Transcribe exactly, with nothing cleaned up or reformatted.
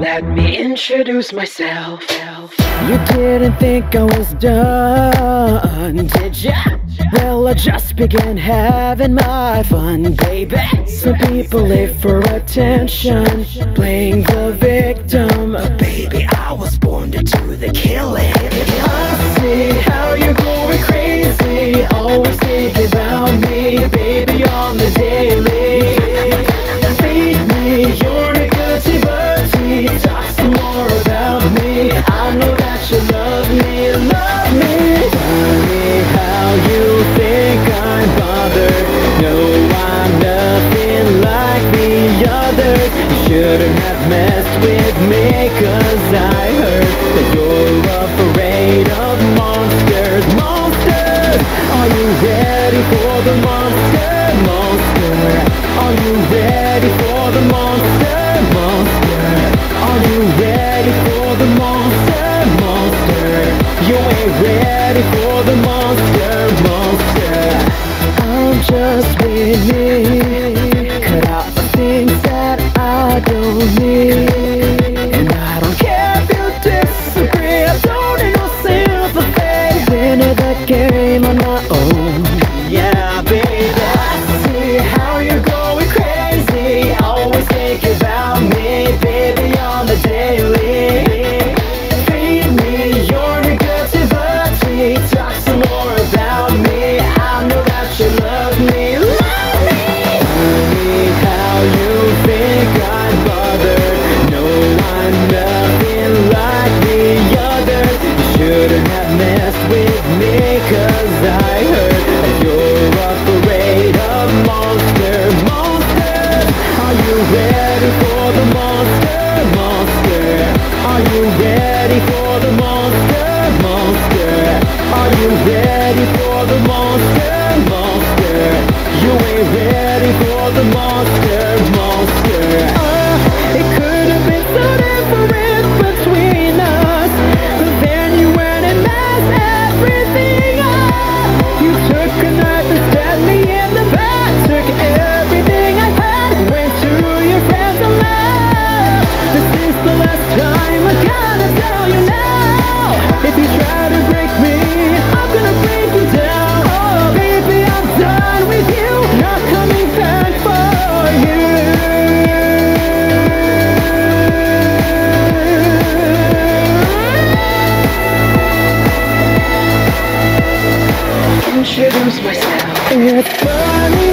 Let me introduce myself. You didn't think I was done, did ya? Well, I just began having my fun, baby. Some people live for attention, playing the victim. uh, Baby, I was born to do the killing. I see how you're going crazy, always thinking about me, baby, on the daily. Feed me your negativity, talk some more about me. I know that you love me, love me. Funny how you think I'm bothered. No, I'm nothing like the others. You shouldn't have messed with me, cause I heard that you're afraid of monsters. Monsters! Are you ready for the monster? Monster! Are you ready for the monster? Monster! Are you ready for the monster? Monster! You ain't ready for the monster, monster. I'm just winning. Cut out the things that I don't need. And I don't care if you disagree, I don't need no sympathy. Winning the game on my own. Yeah, baby. I see how you're going crazy, always think about me, baby, on the daily. Feed me your negativity, talk some more about me. I know that you love me, love me. Funny how you think I'm bothered. No, I'm nothing like the others. You shouldn't have messed with me, cause I heard that you're afraid of monsters. Monsters! Are you ready for the monster? Monster! Are you ready for the monster? Monster! Are you ready for the monster? Monster! You ain't ready for the monster, monster. Uh, it could have been so different between us, but then you went and messed everything up. You took a knife and stabbed me in the back, took everything I had, went to your friends and left. This is the last time I gotta tell you now. If you try to break me, I'm gonna break you down. Oh baby, I'm done with you, not coming back for you. Introduce myself. It's funny